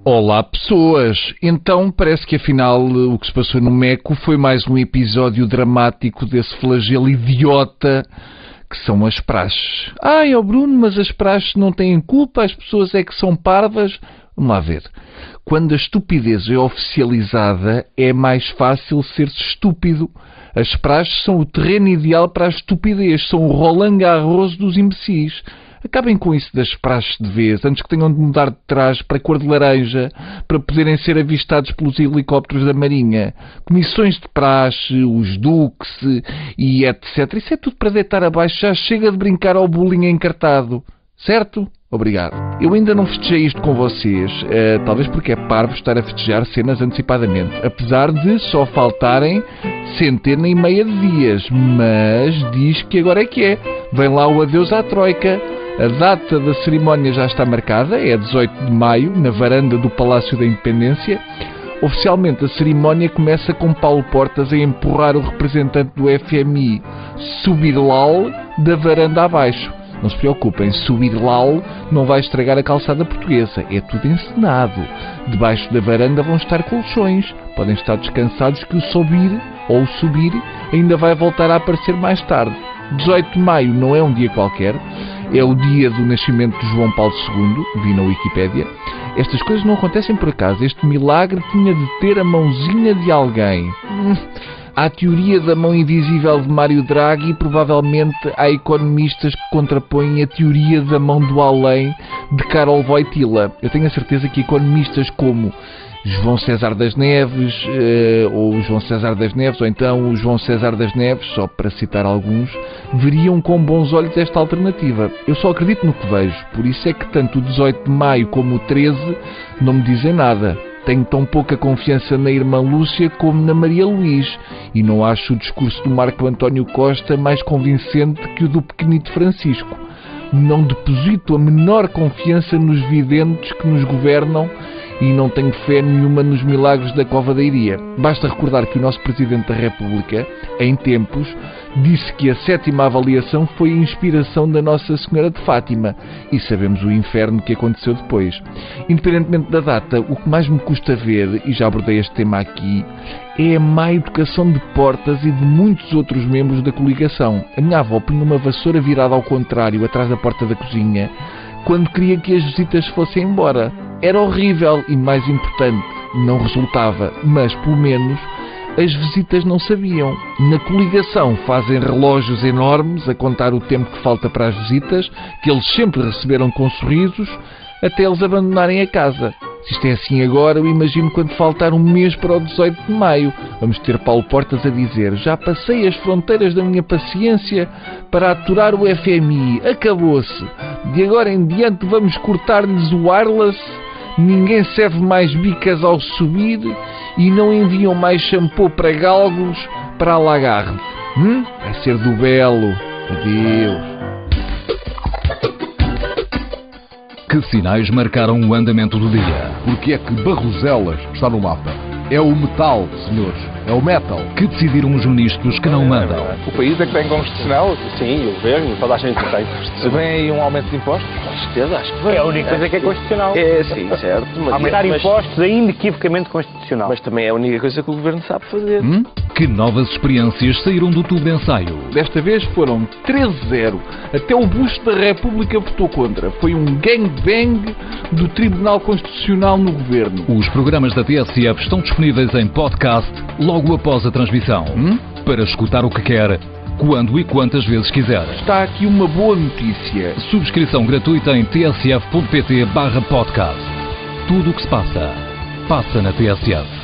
Olá pessoas! Então parece que afinal o que se passou no Meco foi mais um episódio dramático desse flagelo idiota que são as praxes. Ai, Bruno, mas as praxes não têm culpa, as pessoas é que são parvas. Vamos lá ver. Quando a estupidez é oficializada, é mais fácil ser-se estúpido. As praxes são o terreno ideal para a estupidez, são o Roland Garros dos imbecis. Acabem com isso das praxes de vez, antes que tenham de mudar de trás para a cor de laranja, para poderem ser avistados pelos helicópteros da Marinha. Comissões de praxe, os duques e etc. Isso é tudo para deitar abaixo, já chega de brincar ao bullying encartado. Certo? Obrigado. Eu ainda não festejei isto com vocês, talvez porque é parvo estar a festejar cenas antecipadamente, apesar de só faltarem centena e meia de dias, mas diz que agora é que é. Vem lá o adeus à Troika. A data da cerimónia já está marcada, é 18 de maio, na varanda do Palácio da Independência. Oficialmente a cerimónia começa com Paulo Portas a empurrar o representante do FMI, Subirlal, da varanda abaixo. Não se preocupem, Subirlal não vai estragar a calçada portuguesa, é tudo encenado. Debaixo da varanda vão estar colchões, podem estar descansados que o subir ainda vai voltar a aparecer mais tarde. 18 de maio não é um dia qualquer, é o dia do nascimento de João Paulo II, vi na Wikipédia. Estas coisas não acontecem por acaso, este milagre tinha de ter a mãozinha de alguém. Há a teoria da mão invisível de Mário Draghi e provavelmente há economistas que contrapõem a teoria da mão do além de Karol Wojtyla. Eu tenho a certeza que economistas como João César das Neves, ou então o João César das Neves, só para citar alguns, veriam com bons olhos esta alternativa. Eu só acredito no que vejo, por isso é que tanto o 18 de maio como o 13 não me dizem nada. Tenho tão pouca confiança na irmã Lúcia como na Maria Luís, e não acho o discurso do Marco António Costa mais convincente que o do pequenito Francisco. Não deposito a menor confiança nos videntes que nos governam e não tenho fé nenhuma nos milagres da Cova da Iria. Basta recordar que o nosso Presidente da República, em tempos, disse que a 7ª avaliação foi a inspiração da Nossa Senhora de Fátima, e sabemos o inferno que aconteceu depois. Independentemente da data, o que mais me custa ver, e já abordei este tema aqui, é a má educação de Portas e de muitos outros membros da coligação. A minha avó punha uma vassoura virada ao contrário, atrás da porta da cozinha, quando queria que as visitas fossem embora. Era horrível e, mais importante, não resultava, mas, pelo menos, as visitas não sabiam. Na coligação fazem relógios enormes a contar o tempo que falta para as visitas, que eles sempre receberam com sorrisos, até eles abandonarem a casa. Se isto é assim agora, eu imagino quando faltar um mês para o 18 de maio. Vamos ter Paulo Portas a dizer: já passei as fronteiras da minha paciência para aturar o FMI. Acabou-se. De agora em diante vamos cortar-lhes o wireless. Ninguém serve mais bicas ao subir e não enviam mais shampoo para galgos para a Lagarde. Vai ser do belo. Adeus. Que sinais marcaram o andamento do dia? Porque é que Barroselas está no mapa? É o metal, senhores. É o metal. Que decidiram os ministros que não mandam? O país é que tem constitucional? Sim, o governo, toda a gente tem. Se vem aí um aumento de impostos? Com certeza, acho que vem. É a única coisa que é constitucional. É, sim, certo. Aumentar impostos é inequivocamente constitucional. Mas também é a única coisa que o governo sabe fazer. Que novas experiências saíram do tubo de ensaio? Desta vez foram 13-0. Até o Busto da República votou contra. Foi um gangbang do Tribunal Constitucional no governo. Os programas da TSF estão disponíveis em podcast logo após a transmissão. Para escutar o que quer, quando e quantas vezes quiser. Está aqui uma boa notícia. Subscrição gratuita em tsf.pt/podcast. Tudo o que se passa, passa na TSF.